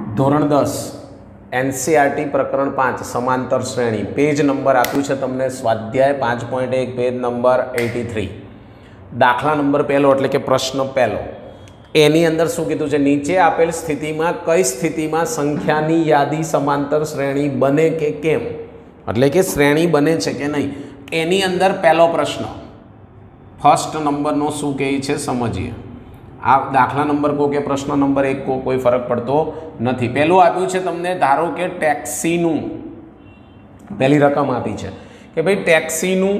ધોરણ 10 એનસીઆરટી પ્રકરણ 5 સમાંતર શ્રેણી પેજ નંબર આપ્યું છે તમને સ્વાધ્યાય 5.1 પેજ નંબર 83 દાખલા નંબર પહેલો એટલે કે પ્રશ્ન પહેલો એની અંદર શું કીધું છે નીચે આપેલ સ્થિતિમાં કઈ સ્થિતિમાં સંખ્યાની યાદી સમાંતર શ્રેણી બને કે કેમ એટલે કે શ્રેણી બને છે કે નહીં એની અંદર પહેલો પ્રશ્ન ફર્સ્ટ નંબરનો શું કહે છે સમજીએ આ દાખલા નંબર કો કે પ્રશ્ન નંબર 1 કો કોઈ ફરક પડતો નથી પહેલું આપ્યું છે તમને ધારો કે ટેક્સીનું પહેલી રકમ આપી છે કે ભાઈ ટેક્સીનું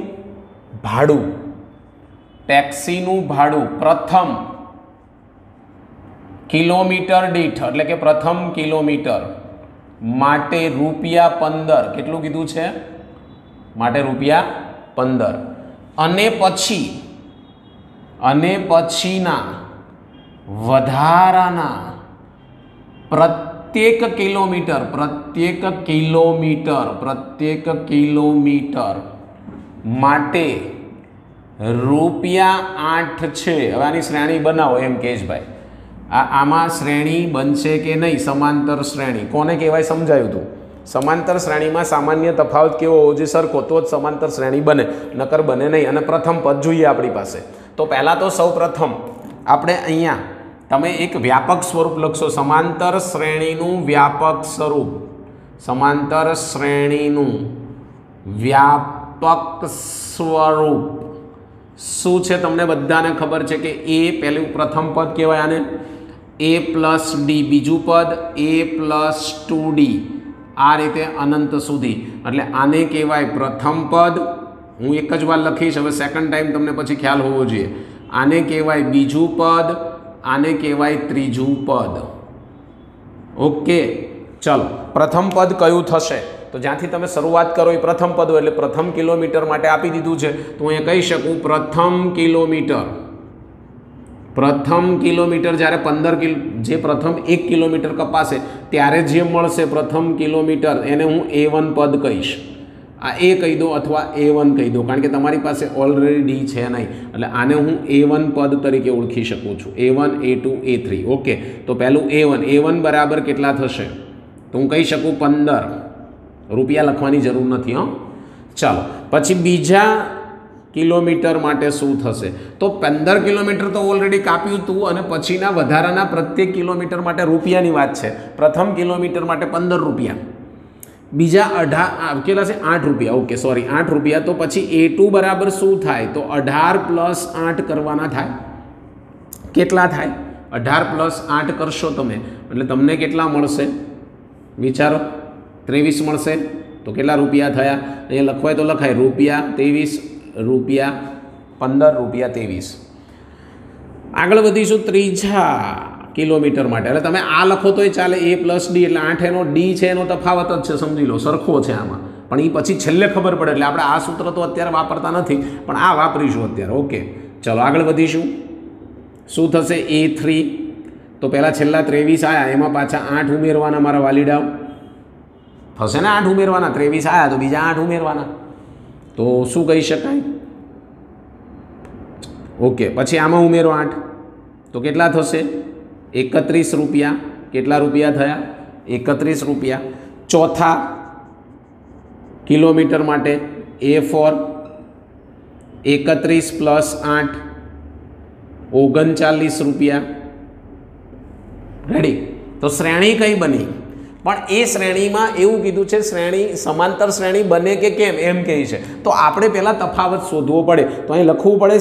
ભાડું પ્રથમ કિલોમીટર દીઠ એટલે કે પ્રથમ કિલોમીટર માટે ₹15 કેટલું કીધું છે માટે ₹15 અને પછીના વધારાના પ્રત્યેક કિલોમીટર માટે ₹8 છે. હવે આની શ્રેણી બનાવો એમ કેશભાઈ આમાં શ્રેણી બનશે કે નહીં સમાંતર શ્રેણી કોને કહેવાય સમજાયું હતું સમાંતર શ્રેણીમાં સામાન્ય તફાવત કેવો હોવો જોઈએ સરખો તો જ સમાંતર શ્રેણી બને નકર બને નહીં અને પ્રથમ પદ જોઈએ આપણી પાસે તો પહેલાં તો સૌ પ્રથમ આપણે અહીંયા તમે એક વ્યાપક સ્વરૂપ લખશો સમાંતર શ્રેણીનું વ્યાપક સ્વરૂપ શું છે તમને બધાને ખબર છે કે એ પહેલું પ્રથમ પદ કહેવાય આને a+d બીજું પદ a+2d આ રીતે અનંત સુધી એટલે આને કહેવાય પ્રથમ પદ હું એક જ વાર લખીશ હવે સેકન્ડ ટાઈમ તમને પછી ખ્યાલ હોવો જોઈએ આને કહેવાય બીજું પદ આને કહેવાય ત્રીજું પદ ઓકે ચલો પ્રથમ પદ કયું થશે તો જ્યાંથી તમે શરૂઆત કરો એ પ્રથમ પદ એટલે પ્રથમ કિલોમીટર માટે આપી દીધું છે તો હું કહી શકું પ્રથમ કિલોમીટર જ્યારે 15 જે પ્રથમ 1 કિલોમીટર કપાશે ત્યારે જે મળશે પ્રથમ કિલોમીટર એને હું A1 પદ કહીશ આ એ કહી દો અથવા A1 કહી દો કારણ કે તમારી પાસે ઓલરેડી છે નહીં એટલે આને હું A1 પદ તરીકે ઓળખી શકું છું A1 A2 A3 ઓકે તો પહેલું A1 બરાબર કેટલા થશે તો હું કહી શકું 15 રૂપિયા લખવાની જરૂર નથી હો ચાલો પછી બીજા કિલોમીટર માટે શું થશે તો 15 કિલોમીટર તો ઓલરેડી કાપ્યું હતું અને પછીના વધારાના પ્રત્યેક કિલોમીટર માટે રૂપિયાની વાત છે પ્રથમ કિલોમીટર માટે ₹15 બીજા 8 રૂપિયા ઓકે સોરી 8 રૂપિયા તો પછી A2 બરાબર શું થાય તો 18 + 8 કરવાના થાય કેટલા થાય 18 + 8 કરશો તમે એટલે તમને કેટલા મળશે વિચારો 23 મળશે તો કેટલા રૂપિયા થયા અહીંયા લખવાય તો લખાય ₹23 ₹15 આગળ વધીશું ત્રીજા કિલોમીટર માટે એટલે તમે આ લખો તો એ ચાલે A+D એટલે 8 એનો D છે એનો તફાવત જ છે સમજી લો સરખો છે આમાં પણ એ પછી છેલ્લે ખબર પડે એટલે આપણે આ સૂત્ર તો અત્યારે વાપરતા નથી પણ આ વાપરીશું અત્યારે ઓકે ચલો આગળ વધીશું શું થશે A3 તો પહેલાં છેલ્લા 23 આવ્યા એમાં પાછા 8 ઉમેરવાના મારા વાલીડાઓ થશે ને 8 ઉમેરવાના 23 આવ્યા તો બીજા 8 ઉમેરવાના તો શું કહી શકાય ઓકે પછી આમાં ઉમેરો 8 તો કેટલા થશે ₹31 કેટલા રૂપિયા થયા ₹31 ચોથા કિલોમીટર માટે A4 31 + 8 ₹39 રેડી તો શ્રેણી કઈ બની પણ એ શ્રેણીમાં એવું કીધું છે શ્રેણી સમાંતર શ્રેણી બને કે કેમ એમ કહે છે તો આપણે પહેલાં તફાવત શોધવો પડે તો અહીં લખવું પડે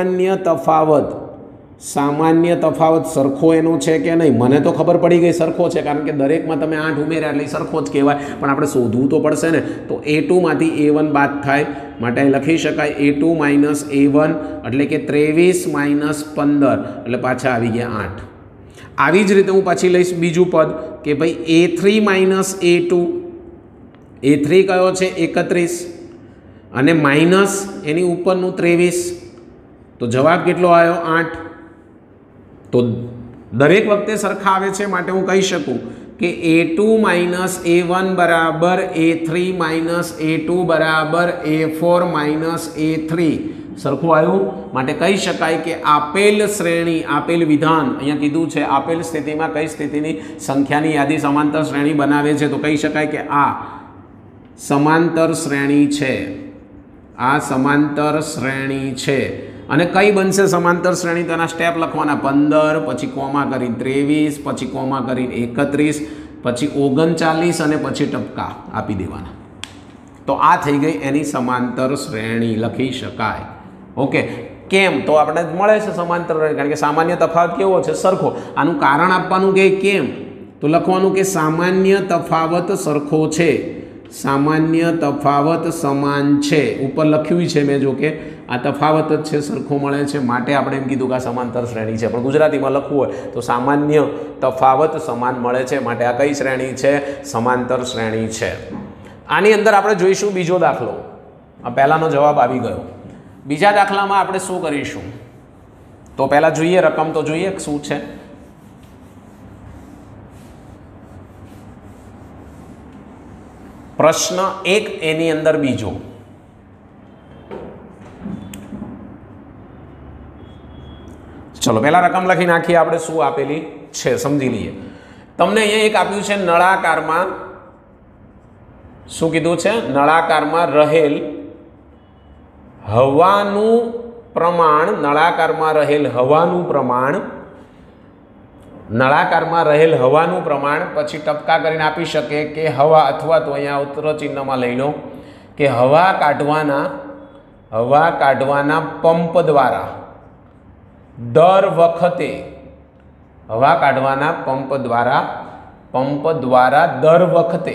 સામાન્ય તફાવત સરખો એનો છે કે નહીં મને તો ખબર પડી ગઈ સરખો છે કારણ કે દરેકમાં તમે 8 ઉમેર્યા એટલે સરખો જ કહેવાય પણ આપણે શોધવું તો પડશે ને તો A2 માંથી A1 બાદ થાય માટે અહીં લખી શકાય A2 - A1 એટલે કે 23 - 15 એટલે પાછા આવી ગયા 8 આવી જ રીતે હું પાછી લઈશ બીજું પદ કે ભાઈ A3 - A2 A3 કયો છે 31 અને માઇનસ એની ઉપરનું 23 તો જવાબ કેટલો આવ્યો 8 તો દરેક વખતે સરખા આવે છે માટે હું કહી શકું કે A2 - A1 બરાબર A3 - A2 બરાબર A4 - A3 સરખું આવ્યું. માટે કહી શકાય કે આપેલ શ્રેણી, આપેલ વિધાન, અહીંયા કીધું છે આપેલ સ્થિતિમાં કઈ સ્થિતિની સંખ્યાની યાદી સમાંતર શ્રેણી બનાવે છે, તો કહી શકાય કે આ સમાંતર શ્રેણી છે. આ સમાંતર શ્રેણી છે. અને કઈ બનશે સમાંતર શ્રેણી? તેના સ્ટેપ લખવાના, 15 પછી કોમા કરીને 23 પછી કોમા કરીને 31 પછી 39 અને પછી ટપકા આપી દેવાના. તો આ થઈ ગઈ એની સમાંતર શ્રેણી, લખી શકાય. ઓકે, કેમ? તો આપણે મળે છે સમાંતર શ્રેણી, કારણ કે સામાન્ય તફાવત કેવો છે? સરખો. આનું કારણ આપવાનું કે કેમ, તો લખવાનું કે સામાન્ય તફાવત સરખો છે, સામાન્ય તફાવત સમાન છે. ઉપર લખ્યું છે મેં, જો કે આ તફાવત જ છે, સરખો મળે છે, માટે આપણે એમ કીધું કે આ સમાંતર શ્રેણી છે. પણ ગુજરાતીમાં લખવું હોય તો સામાન્ય તફાવત સમાન મળે છે, માટે આ કઈ શ્રેણી છે? સમાંતર શ્રેણી છે. આની અંદર આપણે જોઈશું બીજો દાખલો. આ પહેલાનો જવાબ આવી ગયો. બીજા દાખલામાં આપણે શું કરીશું? તો પહેલા જોઈએ રકમ, તો જોઈએ શું છે. પ્રશ્ન 1 એની અંદર બીજો. ચલો પહેલા રકમ લખી નાખીએ આપણે, શું આપેલી છે સમજી લઈએ. તમને અહીંયા એક આપ્યું છે નળાકારમાં, શું કીધું છે? નળાકારમાં રહેલ હવાનું પ્રમાણ, નળાકારમાં રહેલ હવાનું પ્રમાણ, નળાકારમાં રહેલ હવાનું પ્રમાણ, પછી ટપકા કરીને આપી શકે કે હવા, અથવા તો અહીંયા ઉત્તર ચિહ્નમાં લઈ લો કે હવા કાઢવાના પંપ દ્વારા દર વખતે, હવા કાઢવાના પંપ દ્વારા દર વખતે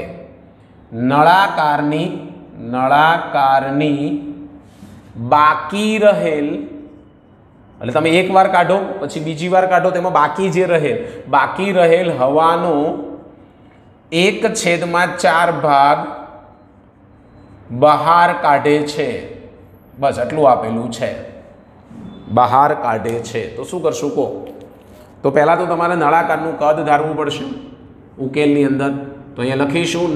નળાકારની બાકી રહેલ, એટલે તમે એક વાર કાઢો પછી બીજી વાર કાઢો, તેમાં બાકી રહેલ હવાનો 1/4 ભાગ બહાર કાઢે છે. બસ આટલું આપેલું છે, બહાર કાઢે છે. તો શું કરશું કહો? તો પહેલાં તો તમારે નળાકારનું કદ ધારવું પડશે ઉકેલની અંદર. તો અહીંયા લખીશું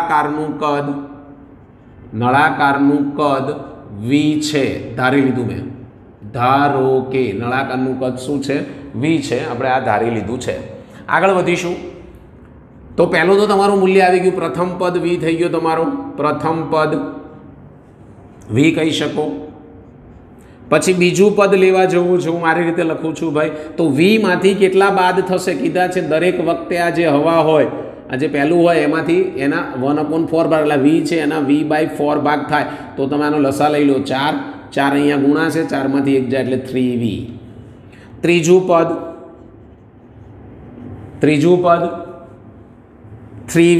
નળાકારનું કદ v છે, ધારી લીધું મેં. ધારો કે નળાકારનું કદ શું છે? v છે. આપણે આ ધારી લીધું છે. આગળ વધીશું. તો પહેલું તો તમારું મૂલ્ય આવી ગયું, પ્રથમ પદ v થઈ ગયો તમારો, પ્રથમ પદ v કહી શકો. પછી બીજું પદ લેવા જવું છું, મારી રીતે લખું છું ભાઈ. તો v માંથી કેટલા બાદ થશે? કીધા છે દરેક વખતે આ જે હવા હોય, આ જે પહેલું હોય એમાંથી એના 1/4 ભાગ, એટલે v છે એના v/4 ભાગ થાય. તો તમે આનો લસા લઈ લો, 4 અહીંયા ગુણાશે, 4 માંથી 1 જાય એટલે 3v. ત્રીજું પદ 3v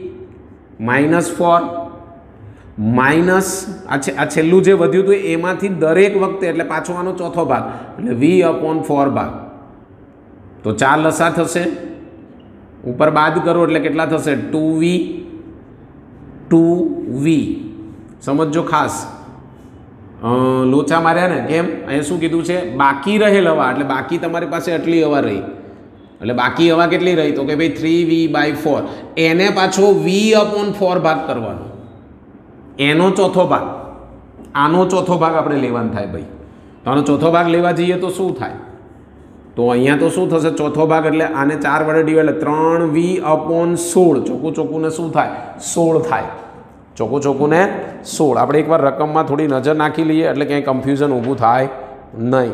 -4 માઇનસ આ છેલ્લું જે વધ્યું હતું એમાંથી દરેક વખતે, એટલે પાછો આનો ચોથો ભાગ, એટલે v/4 ભાગ. તો 4 લસા થશે, ઉપર બાદ કરો એટલે કેટલા થશે? 2v. સમજો ખાસ, લોચા માર્યા ને કેમ? અહીંયા શું કીધું છે? બાકી રહેલ હવા, એટલે બાકી તમારી પાસે આટલી હવા રહી, એટલે બાકી હવા કેટલી રહી? તો કે ભાઈ 3v/4, એને પાછો v/4 ભાગ કરવાનો, એનો ચોથો ભાગ, આનો ચોથો ભાગ આપણે લેવાનો થાય ભાઈ. તો આનો ચોથો ભાગ લેવા જઈએ તો શું થાય? તો અહીંયા તો શું થશે? ચોથો ભાગ એટલે આને 4 વડે ડિવાઈડ, એટલે 3v/16. ચોખ્ખું ને શું થાય? 16 થાય. ચોખ્ખું ને 16. આપણે એકવાર રકમમાં થોડી નજર નાખી લઈએ એટલે ક્યાંય કન્ફ્યુઝન ઊભું થાય નહીં.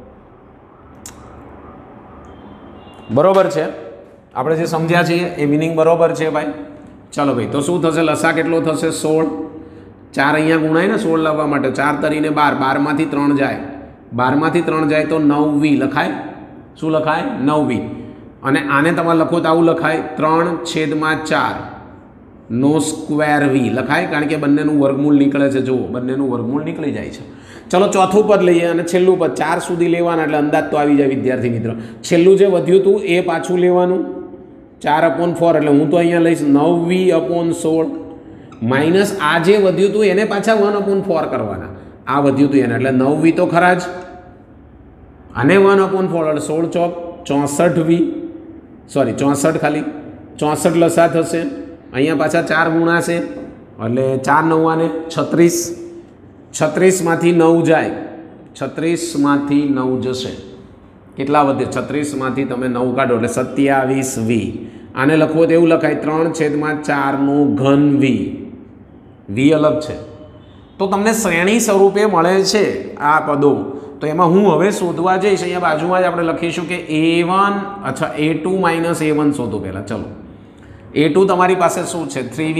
બરોબર છે? આપણે જે સમજ્યા છીએ એ મિનિંગ બરોબર છે ભાઈ. ચાલો ભાઈ, તો શું થશે? લસા કેટલો થશે? 16. 4 અહીંયા ગુણાય ને 16 લાવવા માટે, 4 તરીને 12, 12માંથી 3 જાય, 12માંથી 3 જાય તો 9v લખાય. શું લખાય? 9v. અને આને તમારે લખો તો આવું લખાય, 3/4 નો સ્ક્વેર v લખાય, કારણ કે બંનેનું વર્ગમૂળ નીકળે છે. જુઓ, બંનેનું વર્ગમૂળ નીકળી જાય છે. ચલો ચોથું પદ લઈએ અને છેલ્લું પદ, 4 સુધી લેવાના, એટલે અંદાજ તો આવી જાય વિદ્યાર્થી મિત્રો. છેલ્લું જે વધ્યું હતું એ પાછું લેવાનું, 4/4, એટલે હું તો અહીંયા લઈશ 9v/16 માઇનસ આ જે વધ્યું હતું એને પાછા 1/4 કરવાના. આ વધ્યું હતું એને, એટલે 9v તો ખરા જ, અને 1/4 એટલે 16 ચોક 64v, સોરી 64 ખાલી 64 લસા થશે. અહીંયા પાછા 4 ગુણાશે, એટલે 4 9 36, 36માંથી 9 જાય 36માંથી 9 જશે, કેટલા વધે? 36માંથી તમે 9 કાઢો એટલે 27v. આને લખવો તો એવું લખાય 3/4 ઘન v. v અલગ છે. તો તમને શ્રેણી સ્વરૂપે મળે છે આ પદો. તો એમાં હું હવે શોધવા જઈશ. અહીંયા બાજુમાં જ આપણે લખીશું કે a1 અચ્છા a2 માઇનસ a1 શોધો પહેલાં. ચલો, a2 તમારી પાસે શું છે? 3v.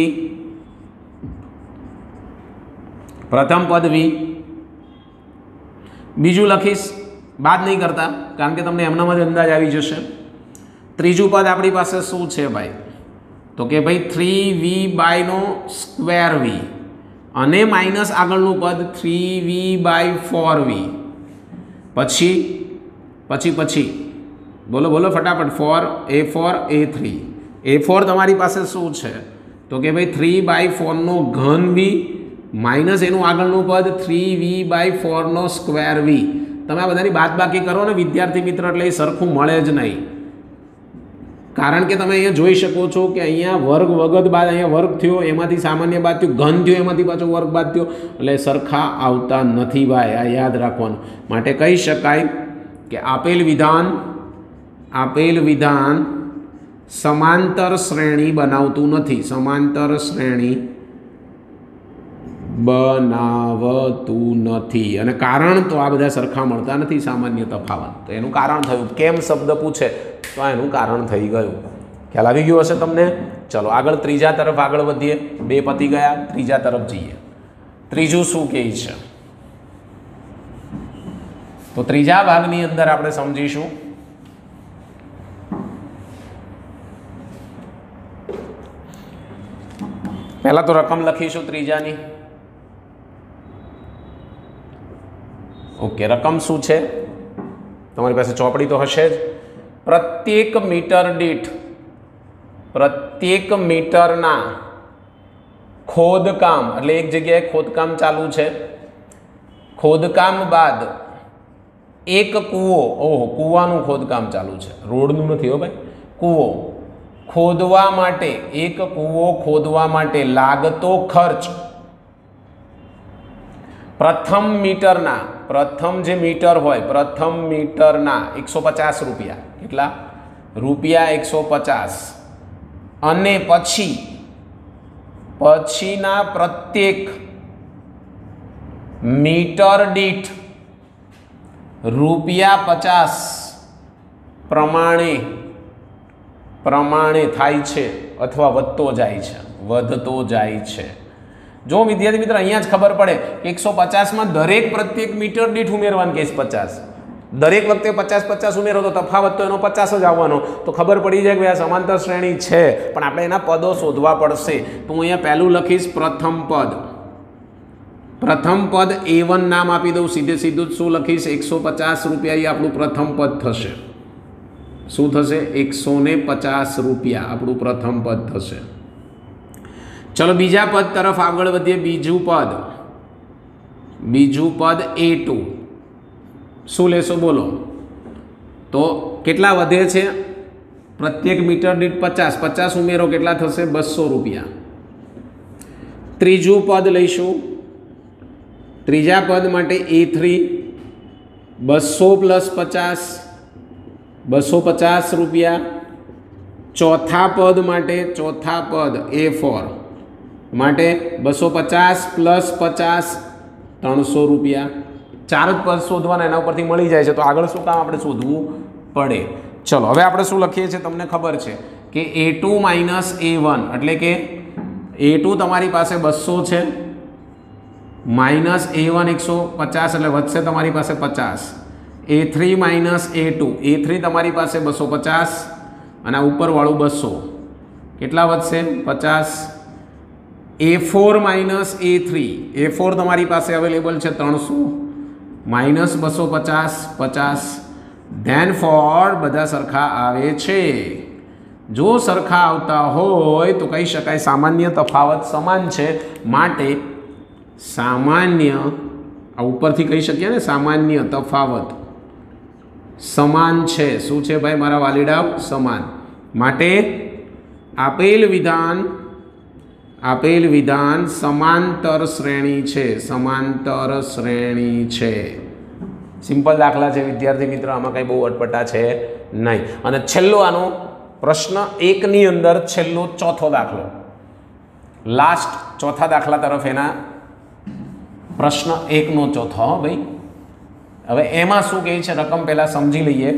પ્રથમ પદ v. બીજું લખીશ, બાદ નહીં કરતા કારણ કે તમને એમનામાં જ અંદાજ આવી જશે. ત્રીજું પદ આપણી પાસે શું છે ભાઈ? તો કે ભાઈ 3v/2v અને માઇનસ આગળનું પદ 3v/4v. પછી બોલો બોલો ફટાફટ. 4 a3 a4 તમારી પાસે શું છે? તો કે ભાઈ 3/4 ઘન v માઇનસ એનું આગળનું પદ 3v/4 v. તમે આ બધાની બાદબાકી કરો ને વિદ્યાર્થી મિત્ર, એટલે એ સરખું મળે જ નહીં. કારણ કે તમે અહીંયા જોઈ શકો છો કે અહીંયા વર્ગ વગત બાદ અહીંયા વર્ગ થયો, એમાંથી સામાન્ય બાદ થયું, ઘન થયો, એમાંથી પાછો વર્ગ બાદ થયો, એટલે સરખા આવતા નથી ભાઈ. આ યાદ રાખવાનું. માટે કહી શકાય કે આપેલ વિધાન સમાંતર શ્રેણી બનાવતું નથી. સમાંતર શ્રેણી બનાવતું નથી. અને કારણ તો આ બધા સરખા મળતા નથી, સામાન્ય તફાવત. તો એનું કારણ થયું. કેમ શબ્દ પૂછે તો એનું કારણ થઈ ગયું. ખ્યાલ આવી ગયો હશે તમને. ચલો આગળ ત્રીજા તરફ આગળ વધીએ. 2 પતી ગયા, ત્રીજા તરફ જઈએ. ત્રીજું શું કહે છે? તો ત્રીજા ભાગની અંદર આપણે સમજીશું પહેલા તો રકમ લખીશું ત્રીજાની. ઓકે, રકમ શું છે? તમારી પાસે ચોપડી તો હશે જ. પ્રત્યેક મીટરના ખોદકામ, એટલે એક જગ્યાએ ખોદકામ ચાલુ છે, ખોદકામ બાદ એક કૂવો, ઓહો કૂવાનું ખોદકામ ચાલુ છે, રોડનું નથી હો ભાઈ, કૂવો ખોદવા માટે, એક કૂવો ખોદવા માટે લાગતો ખર્ચ પ્રથમ જે મીટર હોય પ્રથમ મીટરના 150 રૂપિયા. કેટલા રૂપિયા? 150. અને પછીના પ્રત્યેક મીટર દીઠ ₹50 પ્રમાણે થાય છે અથવા વધતો જાય છે. જો વિદ્યાર્થી મિત્ર અહીંયા જ ખબર પડે કે 150માં દરેક પ્રત્યેક મીટર દીઠ ઉમેરવાનું કેસ 50. દરેક વખતે 50 ઉમેરો તો તફાવત તો એનો 50 જ આવવાનો. તો ખબર પડી જાય કે આ સમાંતર શ્રેણી છે, પણ આપણે એના પદો શોધવા પડશે. તો હું અહીંયા પહેલું લખીશ પ્રથમ પદ a1 નામ આપી દઉં. સીધું શું લખીશ? 150 રૂપિયા એ આપણું પ્રથમ પદ થશે. શું થશે? 150 રૂપિયા આપણું પ્રથમ પદ થશે. ચલો બીજા પદ તરફ આગળ વધીએ. બીજું પદ a2 શું લેશો બોલો? તો કેટલા વધે છે? પ્રત્યેક મીટર દીઠ 50 ઉમેરો કેટલા થશે? 200 રૂપિયા. ત્રીજું પદ લઈશું. ત્રીજા પદ માટે a3 200 + 50 250 રૂપિયા. ચોથા પદ a4 માટે 250 + 50 300 રૂપિયા. 4 જ પદ શોધવાના, એના ઉપરથી મળી જાય છે. તો આગળ શું કામ આપણે શોધવું પડે? ચલો હવે આપણે શું લખીએ છીએ તમને ખબર છે કે a2 - a1 એટલે કે a2 તમારી પાસે 200 છે માઇનસ a1 150 એટલે વધશે તમારી પાસે 50. a3 - a2 a3 તમારી પાસે 250 અને આ ઉપરવાળું 200 કેટલા વધશે? 50. a4 - a3 તમારી પાસે અવેલેબલ છે 300 માઇનસ 250 50. ધેન ફોર બધા સરખા આવે છે. જો સરખા આવતા હોય તો કહી શકાય સામાન્ય તફાવત સમાન છે. માટે સામાન્ય આ ઉપરથી કહી શકીએ ને, સામાન્ય તફાવત સમાન છે. શું છે ભાઈ મારા વાલીડાઓ? સમાન. માટે આપેલ વિધાન સમાંતર શ્રેણી છે. સિમ્પલ દાખલા છે વિદ્યાર્થી મિત્રો, આમાં કંઈ બહુ અટપટા છે નહીં. અને છેલ્લો આનો પ્રશ્ન 1ની અંદર છેલ્લો ચોથો દાખલો, લાસ્ટ ચોથા દાખલા તરફ એના પ્રશ્ન 1નો ચોથો ભાઈ. હવે એમાં શું કહે છે રકમ પહેલાં સમજી લઈએ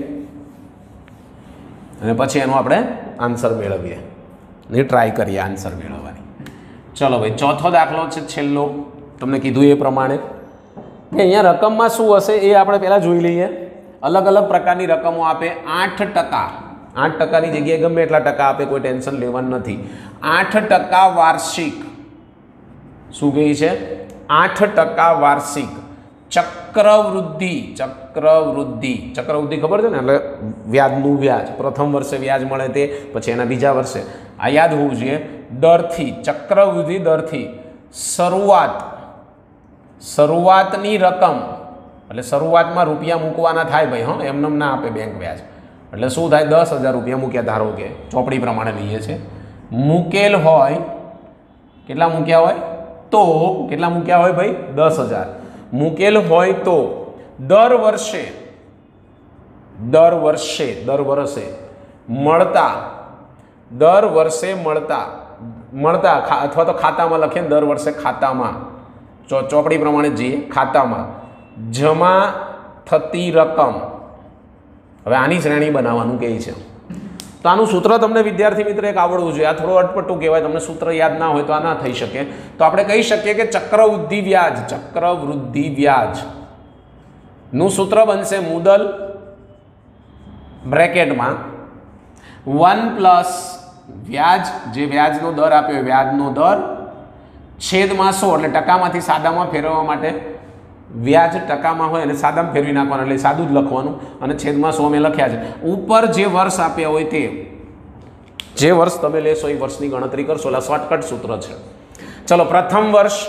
અને પછી એનો આપણે આન્સર મેળવીએ ને ટ્રાય કરીએ આન્સર મેળવવાની. ચલો ભાઈ, ચોથો દાખલો છે છેલ્લો, તમને કીધું એ પ્રમાણે કે અહીંયા રકમમાં શું હશે એ આપણે પહેલાં જોઈ લઈએ. અલગ અલગ પ્રકારની રકમો આપે. 8%, 8%ની જગ્યાએ ગમે એટલા ટકા આપે, કોઈ ટેન્શન લેવાનું નથી. 8% વાર્ષિક, શું કહે છે? 8% વાર્ષિક ચક્રવૃદ્ધિ. ચક્રવૃદ્ધિ ખબર છે ને, એટલે વ્યાજનું વ્યાજ. પ્રથમ વર્ષે વ્યાજ મળે તે, પછી એના બીજા વર્ષે. આ યાદ હોવું જોઈએ. દરથી, ચક્રવૃદ્ધિ દરથી શરૂઆતની રકમ, એટલે શરૂઆતમાં રૂપિયા મૂકવાના થાય ભાઈ. હા, એમને ના આપે બેંક વ્યાજ. એટલે શું થાય? 10,000 રૂપિયા મૂક્યા, ધારો કે ચોપડી પ્રમાણે લઈએ છે. મૂકેલ હોય, કેટલા મૂક્યા હોય? તો કેટલા મૂક્યા હોય ભાઈ? 10,000 મૂકેલ હોય તો દર વર્ષે મળતા અથવા તો ખાતામાં લખીએ, દર વર્ષે ખાતામાં, ચોપડી પ્રમાણે જઈએ, ખાતામાં જમા થતી રકમ. હવે આની શ્રેણી બનાવવાનું કહે છે. તો આનું સૂત્ર તમને વિદ્યાર્થી મિત્ર એક આવડવું જોઈએ. આ થોડું અટપટું કહેવાય, તમને સૂત્ર યાદ ના હોય તો આ ના થઈ શકે. તો આપણે કહી શકીએ કે ચક્રવૃદ્ધિ વ્યાજનું સૂત્ર બનશે મુદલ બ્રેકેટમાં 1 પ્લસ વ્યાજ, જે વ્યાજનો દર આપ્યો વ્યાજનો દર, છેદમાં 100, એટલે ટકામાંથી સાદામાં ફેરવવા માટે વ્યાજ ટકામાં હોય અને સાદામાં ફેરવી નાખવાનું, એટલે સાદું જ લખવાનું, અને છેદમાં 100 મેં લખ્યા છે. ઉપર જે વર્ષ આપ્યા હોય તે, જે વર્ષ તમે લેશો એ વર્ષની ગણતરી કરશો. એટલે શોર્ટકટ સૂત્ર છે. ચલો, પ્રથમ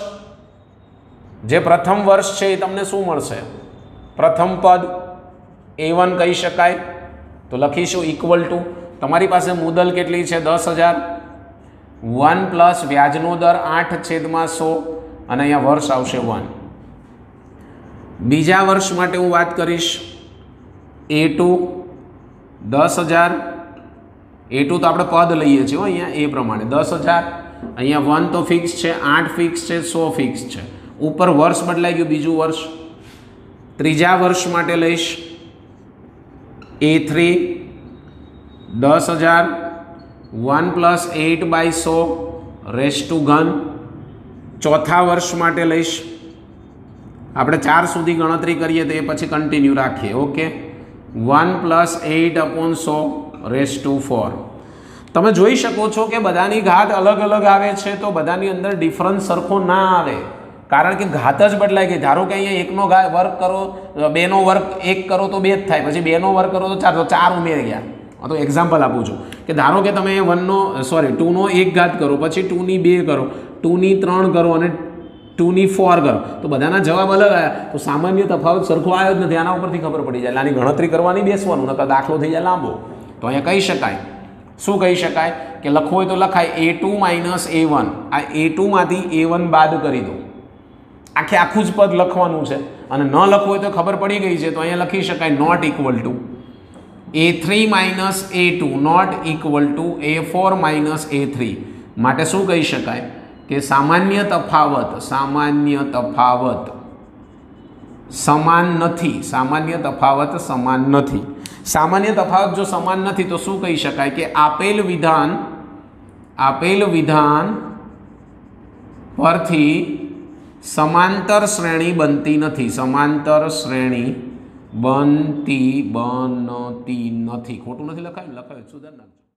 વર્ષ છે એ તમને શું મળશે? પ્રથમ પદ A1 કહી શકાય. તો લખીશું ઇક્વલ ટુ, તમારી પાસે મુદલ કેટલી છે? 10,000. 1 પ્લસ વ્યાજનો દર 8/100, અને અહીંયા વર્ષ આવશે 1. બીજા વર્ષ માટે હું વાત કરીશ. A2 10,000. A2 તો આપણે પદ લઈએ છીએ અહીંયા એ પ્રમાણે 10,000. અહીંયા 1 તો ફિક્સ છે, 8 ફિક્સ છે, 100 ફિક્સ છે. ઉપર વર્ષ બદલાઈ ગયું, બીજું વર્ષ. ત્રીજા વર્ષ માટે લઈશ A3 10,000. 1 પ્લસ 8/100 રેસ ટુ ઘન. ચોથા વર્ષ માટે લઈશ, આપણે 4 સુધી ગણતરી કરીએ તો એ પછી કન્ટિન્યુ રાખીએ. Okay, 1 plus 8/100 raise to 4. તમે જોઈ શકો છો કે બધાની ઘાત અલગ અલગ આવે છે, તો બધાની અંદર ડિફરન્સ સરખો ના આવે, કારણ કે ઘાત જ બદલાઈ ગઈ. ધારો કે અહીંયા 1નો વર્ગ કરો, 2નો વર્ગ 1 કરો તો 2 જ થાય, પછી 2નો વર્ગ કરો તો 4, તો 4 ઉમેરી ગયા. તો એક્ઝામ્પલ આપું છું કે ધારો કે તમે 2નો 1 ઘાત કરો, પછી 2ની 2 કરો, 2ની 3 કરો અને 2ની 4 કરો, તો બધાના જવાબ અલગ આવ્યા. તો સામાન્ય તફાવત સરખો આવ્યો જ નથી. આના ઉપરથી ખબર પડી જાય. આની ગણતરી કરવાની બેસવાનું, નકર દાખલો થઈ જાય લાંબો. તો અહીંયા કહી શકાય, શું કહી શકાય કે લખવું હોય તો લખાય A2 માઇનસ A1. આ A2માંથી A1 બાદ કરી દો. આખું જ પદ લખવાનું છે, અને ન લખવું હોય તો ખબર પડી ગઈ છે. તો અહીંયા લખી શકાય not equal to A3 minus A2 not equal to A4 minus A3. માટે શું કહી શકાય કે સામાન્ય તફાવત સમાન નથી. સામાન્ય તફાવત જો સમાન નથી તો શું કહી શકાય કે આપેલ વિધાન પરથી સમાંતર શ્રેણી બનતી નથી. બનતી નથી. ખોટું નથી લખાયું, લખાયું સુધાર નાખજો.